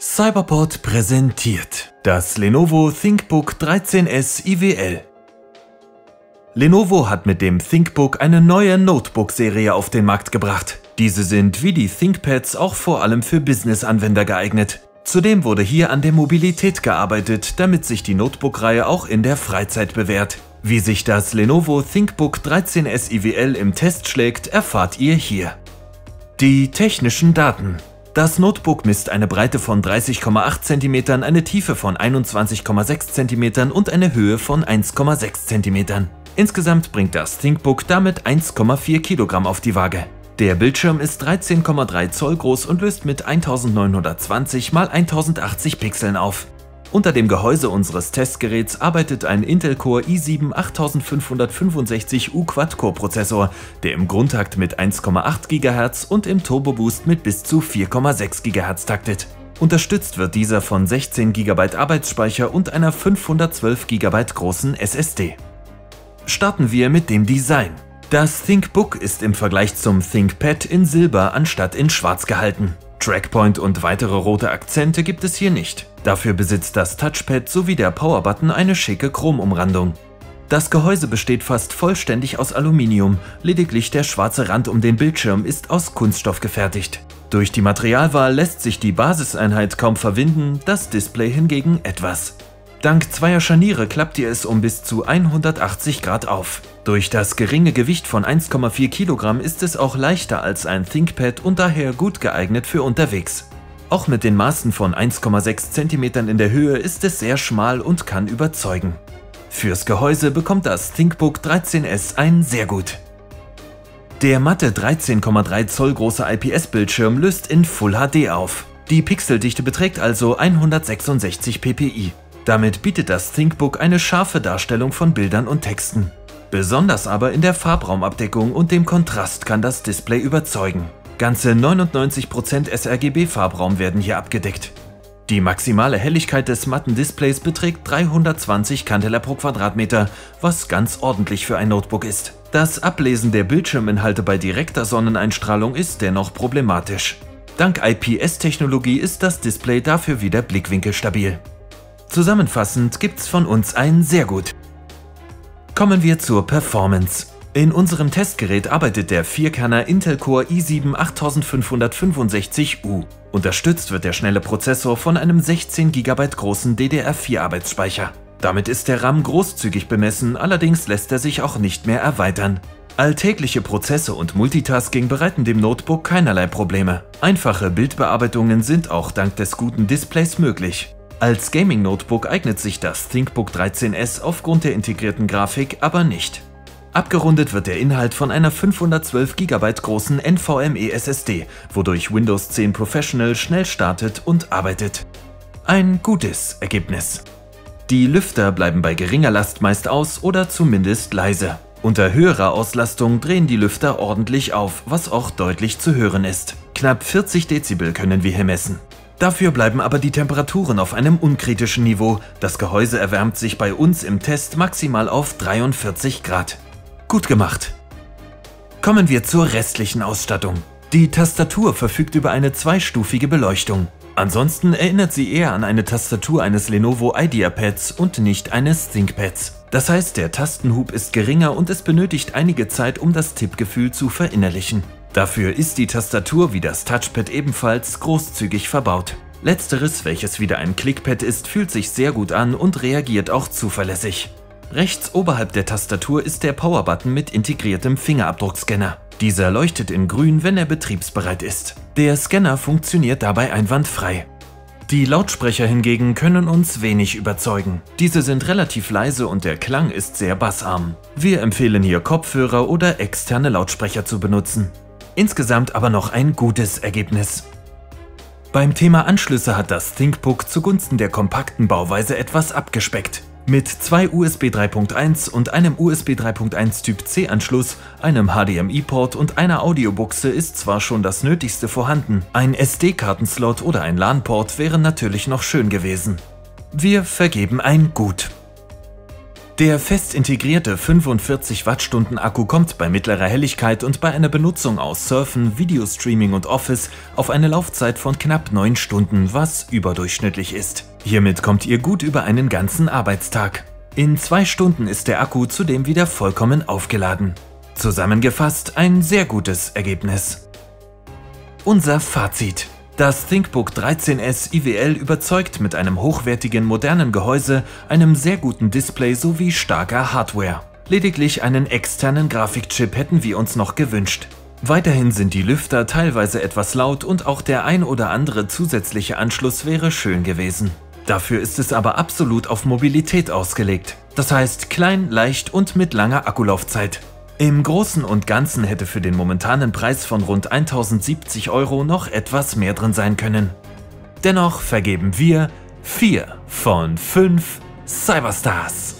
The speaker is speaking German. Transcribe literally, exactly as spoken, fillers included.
Cyberport präsentiert das Lenovo ThinkBook dreizehn S I W L. Lenovo hat mit dem ThinkBook eine neue Notebook-Serie auf den Markt gebracht. Diese sind wie die ThinkPads auch vor allem für Business-Anwender geeignet. Zudem wurde hier an der Mobilität gearbeitet, damit sich die Notebook-Reihe auch in der Freizeit bewährt. Wie sich das Lenovo ThinkBook dreizehn S I W L im Test schlägt, erfahrt ihr hier. Die technischen Daten. Das Notebook misst eine Breite von dreißig Komma acht Zentimetern, eine Tiefe von einundzwanzig Komma sechs Zentimetern und eine Höhe von eins Komma sechs Zentimetern. Insgesamt bringt das ThinkBook damit eins Komma vier Kilogramm auf die Waage. Der Bildschirm ist dreizehn Komma drei Zoll groß und löst mit neunzehnhundertzwanzig mal tausendachtzig Pixeln auf. Unter dem Gehäuse unseres Testgeräts arbeitet ein Intel Core i sieben achttausendfünfhundertfünfundsechzig U Quad-Core-Prozessor, der im Grundtakt mit eins Komma acht Gigahertz und im Turbo Boost mit bis zu vier Komma sechs Gigahertz taktet. Unterstützt wird dieser von sechzehn Gigabyte Arbeitsspeicher und einer fünfhundertzwölf Gigabyte großen S S D. Starten wir mit dem Design. Das ThinkBook ist im Vergleich zum ThinkPad in Silber anstatt in Schwarz gehalten. Trackpoint und weitere rote Akzente gibt es hier nicht. Dafür besitzt das Touchpad sowie der Powerbutton eine schicke Chromumrandung. Das Gehäuse besteht fast vollständig aus Aluminium, lediglich der schwarze Rand um den Bildschirm ist aus Kunststoff gefertigt. Durch die Materialwahl lässt sich die Basiseinheit kaum verwinden, das Display hingegen etwas. Dank zweier Scharniere klappt ihr es um bis zu hundertachtzig Grad auf. Durch das geringe Gewicht von eins Komma vier Kilogramm ist es auch leichter als ein ThinkPad und daher gut geeignet für unterwegs. Auch mit den Maßen von eins Komma sechs Zentimetern in der Höhe ist es sehr schmal und kann überzeugen. Fürs Gehäuse bekommt das ThinkBook dreizehn S ein sehr gut. Der matte dreizehn Komma drei Zoll große I P S-Bildschirm löst in Full H D auf. Die Pixeldichte beträgt also hundertsechsundsechzig p p i. Damit bietet das ThinkBook eine scharfe Darstellung von Bildern und Texten. Besonders aber in der Farbraumabdeckung und dem Kontrast kann das Display überzeugen. Ganze neunundneunzig Prozent sRGB-Farbraum werden hier abgedeckt. Die maximale Helligkeit des matten Displays beträgt dreihundertzwanzig Candela pro Quadratmeter, was ganz ordentlich für ein Notebook ist. Das Ablesen der Bildschirminhalte bei direkter Sonneneinstrahlung ist dennoch problematisch. Dank I P S-Technologie ist das Display dafür wieder blickwinkelstabil. Zusammenfassend gibt's von uns ein sehr gut. Kommen wir zur Performance. In unserem Testgerät arbeitet der Vierkerner Intel Core i sieben achttausendfünfhundertfünfundsechzig U. Unterstützt wird der schnelle Prozessor von einem sechzehn Gigabyte großen D D R vier Arbeitsspeicher. Damit ist der RAM großzügig bemessen, allerdings lässt er sich auch nicht mehr erweitern. Alltägliche Prozesse und Multitasking bereiten dem Notebook keinerlei Probleme. Einfache Bildbearbeitungen sind auch dank des guten Displays möglich. Als Gaming-Notebook eignet sich das ThinkBook dreizehn S aufgrund der integrierten Grafik aber nicht. Abgerundet wird der Inhalt von einer fünfhundertzwölf Gigabyte großen NVMe S S D, wodurch Windows zehn Professional schnell startet und arbeitet. Ein gutes Ergebnis. Die Lüfter bleiben bei geringer Last meist aus oder zumindest leise. Unter höherer Auslastung drehen die Lüfter ordentlich auf, was auch deutlich zu hören ist. Knapp vierzig Dezibel können wir hier messen. Dafür bleiben aber die Temperaturen auf einem unkritischen Niveau. Das Gehäuse erwärmt sich bei uns im Test maximal auf dreiundvierzig Grad. Gut gemacht! Kommen wir zur restlichen Ausstattung. Die Tastatur verfügt über eine zweistufige Beleuchtung. Ansonsten erinnert sie eher an eine Tastatur eines Lenovo IdeaPads und nicht eines ThinkPads. Das heißt, der Tastenhub ist geringer und es benötigt einige Zeit, um das Tippgefühl zu verinnerlichen. Dafür ist die Tastatur wie das Touchpad ebenfalls großzügig verbaut. Letzteres, welches wieder ein Clickpad ist, fühlt sich sehr gut an und reagiert auch zuverlässig. Rechts oberhalb der Tastatur ist der Powerbutton mit integriertem Fingerabdruckscanner. Dieser leuchtet in grün, wenn er betriebsbereit ist. Der Scanner funktioniert dabei einwandfrei. Die Lautsprecher hingegen können uns wenig überzeugen. Diese sind relativ leise und der Klang ist sehr bassarm. Wir empfehlen hier Kopfhörer oder externe Lautsprecher zu benutzen. Insgesamt aber noch ein gutes Ergebnis. Beim Thema Anschlüsse hat das ThinkBook zugunsten der kompakten Bauweise etwas abgespeckt. Mit zwei U S B drei Punkt eins und einem U S B drei Punkt eins Typ C Anschluss, einem H D M I-Port und einer Audiobuchse ist zwar schon das Nötigste vorhanden, ein S D-Kartenslot oder ein LAN-Port wären natürlich noch schön gewesen. Wir vergeben ein Gut. Der fest integrierte fünfundvierzig Wattstunden Akku kommt bei mittlerer Helligkeit und bei einer Benutzung aus Surfen, Videostreaming und Office auf eine Laufzeit von knapp neun Stunden, was überdurchschnittlich ist. Hiermit kommt ihr gut über einen ganzen Arbeitstag. In zwei Stunden ist der Akku zudem wieder vollkommen aufgeladen. Zusammengefasst ein sehr gutes Ergebnis. Unser Fazit: Das ThinkBook dreizehn S I W L überzeugt mit einem hochwertigen modernen Gehäuse, einem sehr guten Display sowie starker Hardware. Lediglich einen externen Grafikchip hätten wir uns noch gewünscht. Weiterhin sind die Lüfter teilweise etwas laut und auch der ein oder andere zusätzliche Anschluss wäre schön gewesen. Dafür ist es aber absolut auf Mobilität ausgelegt. Das heißt klein, leicht und mit langer Akkulaufzeit. Im Großen und Ganzen hätte für den momentanen Preis von rund eintausendsiebzig Euro noch etwas mehr drin sein können. Dennoch vergeben wir vier von fünf Cyberstars.